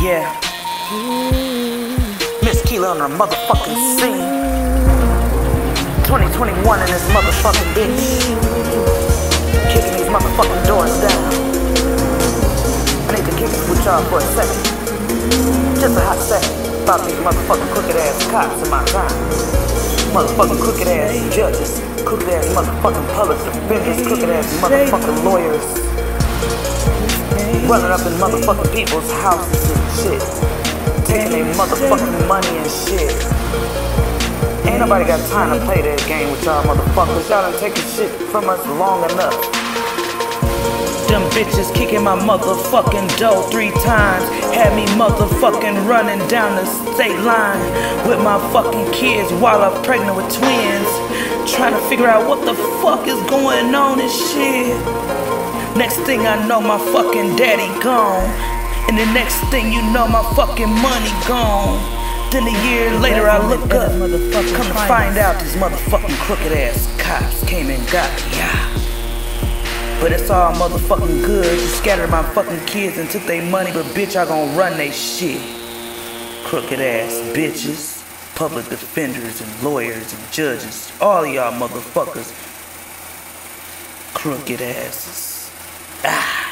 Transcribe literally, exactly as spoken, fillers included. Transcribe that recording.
Yeah. Miss Keela on her motherfucking scene. twenty twenty-one in this motherfucking bitch. Kicking these motherfucking doors down. I need to kick it with y'all for a second. Just a hot second about these motherfucking crooked ass cops in my time. Motherfucking crooked ass judges. Crooked ass motherfucking public defenders. Crooked ass motherfucking lawyers. Running up in motherfucking people's houses and shit. Taking their motherfucking money and shit. Ain't nobody got time to play that game with y'all motherfuckers. Y'all done taken shit from us long enough. Them bitches kicking my motherfucking door three times. Had me motherfucking running down the state line with my fucking kids while I'm pregnant with twins. Trying to figure out what the fuck is going on and shit. Next thing I know, my fucking daddy gone. And the next thing you know, my fucking money gone. Then a year later I look up, come to find out these motherfucking crooked ass cops came and got me. Yeah. But it's all motherfucking good. You scattered my fucking kids and took their money, but bitch, I gon' run they shit. Crooked ass bitches, public defenders and lawyers and judges, all of y'all motherfuckers, crooked asses. Ah.